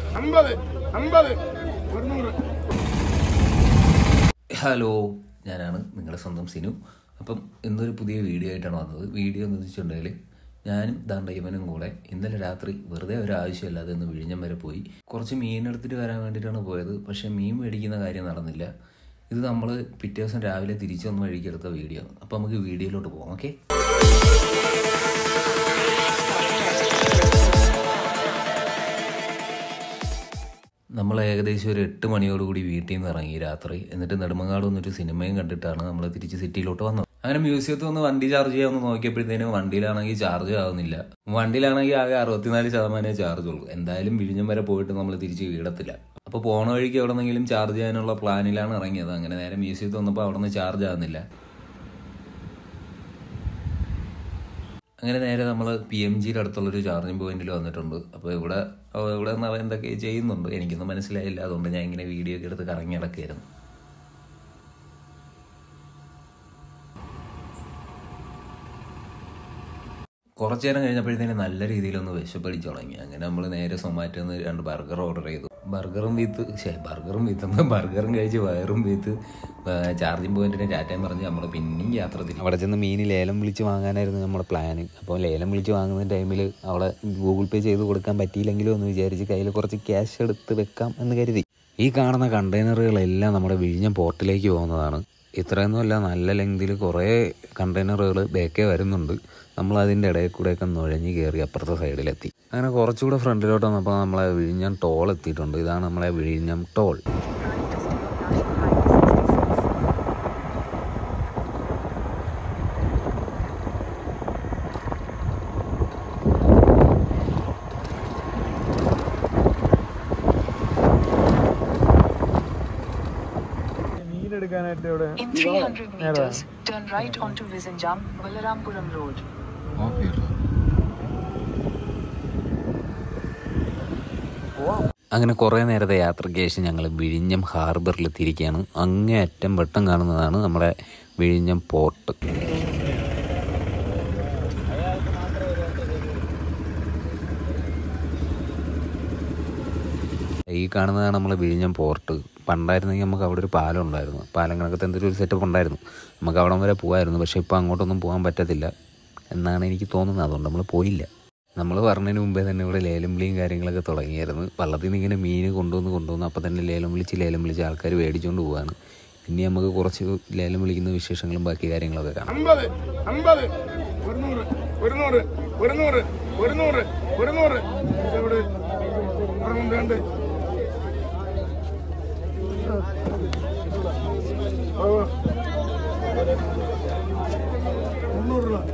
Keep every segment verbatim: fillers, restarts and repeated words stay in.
Hello, ഞാനാണ് നിങ്ങളുടെ സ്വന്തം സിനു. അപ്പം ഇന്നൊരു പുതിയ വീഡിയോ ആയിട്ടാണ് വന്നത്. വീഡിയോ എന്ന് വെച്ചിട്ടുണ്ടെങ്കിൽ ഞാനും ദാണ്ട ഇവനും കൂടെ ഇന്നലെ രാത്രി വെറുതെ ഒരു ആവശ്യമില്ലാതെ ഒന്ന് വിഴിഞ്ഞം വരെ പോയി കുറച്ച് മീൻ എടുത്തിട്ട് വരാൻ വേണ്ടിയിട്ടാണ് പോയത്. പക്ഷേ മീൻ മേടിക്കുന്ന കാര്യം നടന്നില്ല. ഇത് നമ്മൾ പിറ്റേ ദിവസം രാവിലെ തിരിച്ചു വന്ന് വഴിക്കെടുത്ത വീഡിയോ ആണ്. അപ്പോൾ നമുക്ക് വീഡിയോയിലോട്ട് പോകാം. ഓക്കെ, നമ്മൾ ഏകദേശം ഒരു എട്ട് മണിയോടുകൂടി വീട്ടിൽ നിന്ന് ഇറങ്ങി രാത്രി. എന്നിട്ട് നെടുമങ്ങാട് വന്നിട്ട് സിനിമയും കണ്ടിട്ടാണ് നമ്മൾ തിരിച്ച് സിറ്റിയിലോട്ട് വന്നത്. അങ്ങനെ മ്യൂസിയത്തിൽ ഒന്ന് വണ്ടി ചാർജ് ചെയ്യാമെന്ന് നോക്കിയപ്പോഴത്തേനും വണ്ടിയിലാണെങ്കിൽ ചാർജ് ആവുന്നില്ല. വണ്ടിയിലാണെങ്കിൽ ആകെ അറുപത്തിനാല് ശതമാനമേ ചാർജ് ഉള്ളൂ. എന്തായാലും വിഴിഞ്ഞം വരെ പോയിട്ട് നമ്മൾ തിരിച്ച് വീടത്തില്ല. അപ്പോൾ പോണ വഴിക്ക് എവിടെ നിന്നെങ്കിലും ചാർജ് ചെയ്യാനുള്ള പ്ലാനിലാണ് ഇറങ്ങിയത്. അങ്ങനെ നേരെ മ്യൂസിയത്തിൽ വന്നപ്പോൾ അവിടെ നിന്ന് ചാർജ് ആകുന്നില്ല. അങ്ങനെ നേരെ നമ്മൾ പി എം ജിയുടെ അടുത്തുള്ളൊരു ചാർജിങ് പോയിന്റിൽ വന്നിട്ടുണ്ട്. അപ്പോൾ ഇവിടെ ഇവിടെ നിന്ന് അവൻ എന്തൊക്കെ ചെയ്യുന്നുണ്ട് എനിക്കൊന്നും മനസ്സിലായില്ല. അതുകൊണ്ട് ഞാൻ ഇങ്ങനെ വീഡിയോ ഒക്കെ എടുത്ത് കറങ്ങി നടക്കുകയായിരുന്നു. കുറച്ചു നേരം കഴിഞ്ഞപ്പോഴത്തേനും നല്ല രീതിയിലൊന്ന് വിശപ്പടിച്ചു തുടങ്ങി. അങ്ങനെ നമ്മൾ നേരെ സൊമാറ്റോയിൽ നിന്ന് രണ്ട് ബർഗർ ഓർഡർ ചെയ്തു. ബർഗറും വിത്ത് ശേ ബർഗറും വിത്ത് ബർഗറും കഴിച്ച് വയറും വിത്ത് ചാർജിങ് പോയിന്റിന് ടാറ്റയും പറഞ്ഞ് നമ്മൾ പിന്നെയും യാത്ര തിരിച്ചു. അവിടെ ചെന്ന് മീൻ ലേലം വിളിച്ച് വാങ്ങാനായിരുന്നു നമ്മുടെ പ്ലാന്. അപ്പോൾ ലേലം വിളിച്ച് വാങ്ങുന്ന ടൈമിൽ അവിടെ ഗൂഗിൾ പേ ചെയ്ത് കൊടുക്കാൻ പറ്റിയില്ലെങ്കിലും എന്ന് വിചാരിച്ച് കയ്യിൽ കുറച്ച് ക്യാഷ് എടുത്ത് വെക്കാം എന്ന് കരുതി. ഈ കാണുന്ന കണ്ടെയ്നറുകളെല്ലാം നമ്മുടെ വിഴിഞ്ഞം പോർട്ടിലേക്ക് പോകുന്നതാണ്. ഇത്രയൊന്നുമല്ല, നല്ല ലെങ്തിൽ കുറേ കണ്ടെയ്നറുകൾ ബേക്കേ വരുന്നുണ്ട്. നമ്മൾ അതിൻ്റെ ഇടയിൽ കൂടെയൊക്കെ നുഴഞ്ഞ് കയറി അപ്പുറത്തെ സൈഡിലെത്തി. അങ്ങനെ കുറച്ചുകൂടെ ഫ്രണ്ടിലോട്ട് വന്നപ്പോൾ നമ്മളെ വിഴിഞ്ഞം ടോൾ എത്തിയിട്ടുണ്ട്. ഇതാണ് നമ്മളെ വിഴിഞ്ഞം toll. In three hundred meters, turn right onto Vizinjam, Balaramparam Road. അങ്ങനെ കുറേ നേരത്തെ യാത്രയ്ക്ക് ശേഷം ഞങ്ങൾ വിഴിഞ്ഞം ഹാർബറിൽ തിരിക്കുകയാണ്. അങ്ങേയറ്റം വെട്ടം കാണുന്നതാണ് നമ്മുടെ വിഴിഞ്ഞം പോർട്ട്. ഈ കാണുന്നതാണ് നമ്മളെ വിഴിഞ്ഞം പോർട്ട്. പണ്ടായിരുന്നെങ്കിൽ നമുക്ക് അവിടെ ഒരു പാലം ഉണ്ടായിരുന്നു. പാലം കണക്കത്തെ എന്തൊരു ഒരു സെറ്റപ്പ് ഉണ്ടായിരുന്നു. നമുക്ക് അവിടം വരെ പോകുമായിരുന്നു. പക്ഷേ ഇപ്പോൾ അങ്ങോട്ടൊന്നും പോകാൻ പറ്റത്തില്ല എന്നാണ് എനിക്ക് തോന്നുന്നത്. അതുകൊണ്ട് നമ്മൾ പോയില്ല. നമ്മൾ പറഞ്ഞതിന് മുമ്പേ തന്നെ ഇവിടെ ലേലം വിളിയും കാര്യങ്ങളൊക്കെ തുടങ്ങിയായിരുന്നു. വള്ളത്തിൽ നിന്ന് ഇങ്ങനെ മീൻ കൊണ്ടുവന്ന് കൊണ്ടുവന്ന് അപ്പം തന്നെ ലേലം വിളിച്ച് ലേലം വിളിച്ച് ആൾക്കാർ മേടിച്ചുകൊണ്ട് പോവാണ്. ഇനി നമുക്ക് കുറച്ച് ലേലം വിളിക്കുന്ന വിശേഷങ്ങളും ബാക്കി കാര്യങ്ങളൊക്കെ കാണാം. മുന്നൂറ് രൂപ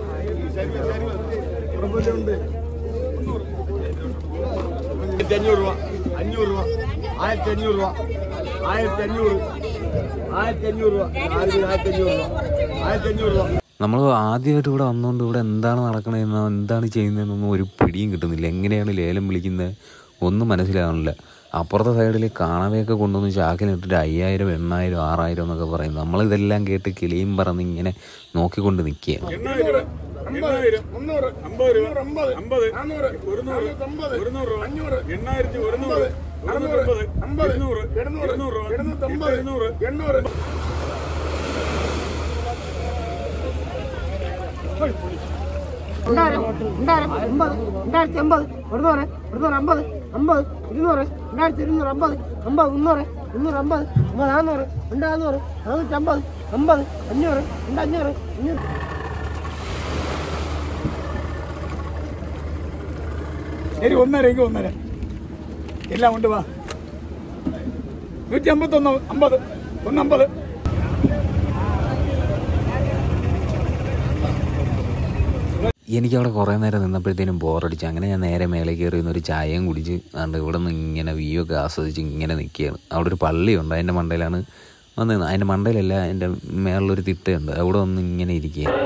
ആയിരത്തി അഞ്ഞൂറ് രൂപ അഞ്ഞൂറ് രൂപ ആയിരത്തി അഞ്ഞൂറ് രൂപ ആയിരത്തി അഞ്ഞൂറ് ആയിരത്തി അഞ്ഞൂറ് രൂപ ആയിരത്തി അഞ്ഞൂറ് രൂപ ആയിരത്തി അഞ്ഞൂറ് രൂപ. നമ്മൾ ആദ്യമായിട്ട് ഇവിടെ വന്നുകൊണ്ട് ഇവിടെ എന്താണ് നടക്കണതെന്നോ എന്താണ് ചെയ്യുന്നതെന്നൊന്നും ഒരു പിടിയും കിട്ടുന്നില്ല. എങ്ങനെയാണ് ലേലം വിളിക്കുന്നത് ഒന്നും മനസ്സിലാവുന്നില്ല. അപ്പുറത്തെ സൈഡിൽ കാണാതെയൊക്കെ കൊണ്ടുവന്ന് ചാക്കിനിട്ടിട്ട് അയ്യായിരം എണ്ണായിരം ആറായിരം എന്നൊക്കെ പറയും. നമ്മളിതെല്ലാം കേട്ട് കിളിയും പറന്ന് ഇങ്ങനെ നോക്കിക്കൊണ്ട് നിൽക്കുക. രണ്ടായിരത്തി അമ്പത് ഒരുന്നൂറ് ഒരുന്നൂറ് അമ്പത് അമ്പത് ഇരുന്നൂറ് രണ്ടായിരത്തി ഇരുന്നൂറ് അമ്പത് അമ്പത് മുന്നൂറ് മുന്നൂറ് അമ്പത് അമ്പത് നാന്നൂറ് രണ്ട് നാന്നൂറ് നാനൂറ്റി അമ്പത് അമ്പത് അഞ്ഞൂറ് രണ്ട് അഞ്ഞൂറ് അഞ്ഞൂറ് ശരി. ഒന്നര എങ്കിൽ ഒന്നര എല്ലാം കൊണ്ട് വാ. നൂറ്റി അമ്പത്തൊന്ന് അമ്പത് ഒന്നമ്പത്. എനിക്കവിടെ കുറേ നേരം നിന്നപ്പോഴത്തേനും ബോറടിച്ചു. അങ്ങനെ ഞാൻ നേരെ മേലെ കയറി ഒരു ചായയും കുടിച്ച് അതുകൊണ്ട് ഇവിടെ നിന്ന് ഇങ്ങനെ വ്യൂ ഒക്കെ ആസ്വദിച്ച് ഇങ്ങനെ നിൽക്കുകയാണ്. അവിടെ ഒരു പള്ളിയുണ്ട്, അതിൻ്റെ മണ്ടയിലാണ് വന്ന്. അതിൻ്റെ മണ്ടയിലല്ല, അതിൻ്റെ മേളിലൊരു തിട്ടയുണ്ട്, അവിടെ വന്ന് ഇങ്ങനെ ഇരിക്കുകയാണ്.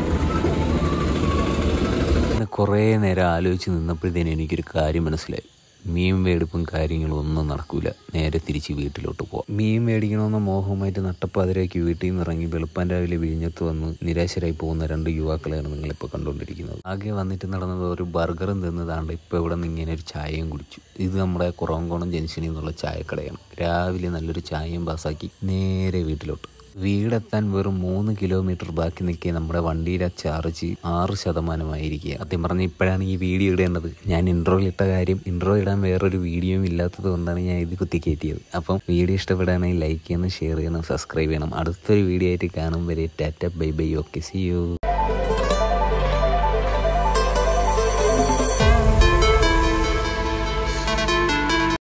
കുറേ നേരം ആലോചിച്ച് നിന്നപ്പോഴത്തേനും എനിക്കൊരു കാര്യം മനസ്സിലായി. മീൻ മേടിപ്പും കാര്യങ്ങളും ഒന്നും നടക്കൂല. നേരെ തിരിച്ച് വീട്ടിലോട്ട് പോവാം. മീൻ മേടിക്കണമെന്ന മോഹവുമായിട്ട് നട്ടപ്പാതിരയ്ക്ക് വീട്ടിൽ നിന്ന് ഇറങ്ങി വെളുപ്പാൻ രാവിലെ വിഴിഞ്ഞത്ത് വന്ന് നിരാശരായി പോകുന്ന രണ്ട് യുവാക്കളെയാണ് നിങ്ങളിപ്പോൾ കണ്ടുകൊണ്ടിരിക്കുന്നത്. ആകെ വന്നിട്ട് നടന്നത് ഒരു ബർഗറും തിന്നതാണ്ട് ഇപ്പോൾ ഇവിടെ നിന്ന് ഇങ്ങനെ ഒരു ചായയും കുടിച്ചു. ഇത് നമ്മുടെ കുറവങ്കോണം ജംഗ്ഷനിൽ നിന്നുള്ള ചായക്കടയാണ്. രാവിലെ നല്ലൊരു ചായയും പാസ്സാക്കി നേരെ വീട്ടിലോട്ട്. വീടെത്താൻ വെറും മൂന്ന് കിലോമീറ്റർ ബാക്കി നിൽക്കുക നമ്മുടെ വണ്ടിയിലെ ചാർജ് ആറ് ശതമാനമായിരിക്കുക. സത്യം പറഞ്ഞാൽ ഇപ്പോഴാണ് ഈ വീഡിയോ ഇടേണ്ടത്. ഞാൻ ഇൻട്രോയിൽ ഇട്ട കാര്യം ഇൻട്രോ ഇടാൻ വേറൊരു വീഡിയോയും ഇല്ലാത്തത് കൊണ്ടാണ് ഞാൻ ഇത് കുത്തിക്കയറ്റിയത്. അപ്പം വീഡിയോ ഇഷ്ടപ്പെടുകയാണെങ്കിൽ ലൈക്ക് ചെയ്യണം, ഷെയർ ചെയ്യണം, സബ്സ്ക്രൈബ് ചെയ്യണം. അടുത്തൊരു വീഡിയോ ആയിട്ട് കാണും വരെ tata bye bye. Okay, see U.